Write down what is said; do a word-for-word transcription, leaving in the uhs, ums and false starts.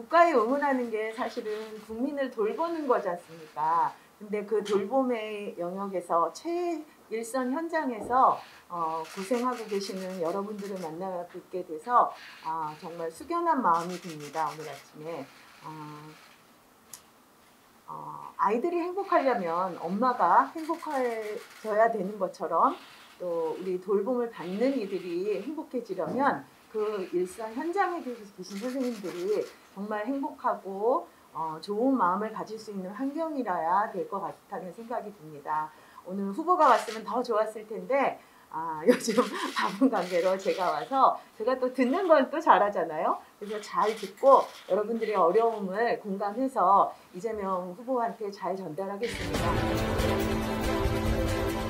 국가에 응원하는 게 사실은 국민을 돌보는 거지 않습니까? 근데 그 돌봄의 영역에서 최일선 현장에서 어, 고생하고 계시는 여러분들을 만나 뵙게 돼서 아, 정말 숙연한 마음이 듭니다. 오늘 아침에. 어, 어, 아이들이 행복하려면 엄마가 행복해져야 되는 것처럼 또 우리 돌봄을 받는 이들이 행복해지려면 그 일선 현장에 계신 선생님들이 정말 행복하고 어, 좋은 마음을 가질 수 있는 환경이라야 될 것 같다는 생각이 듭니다. 오늘 후보가 왔으면 더 좋았을 텐데 아, 요즘 바쁜 관계로 제가 와서 제가 또 듣는 건 또 잘하잖아요. 그래서 잘 듣고 여러분들의 어려움을 공감해서 이재명 후보한테 잘 전달하겠습니다.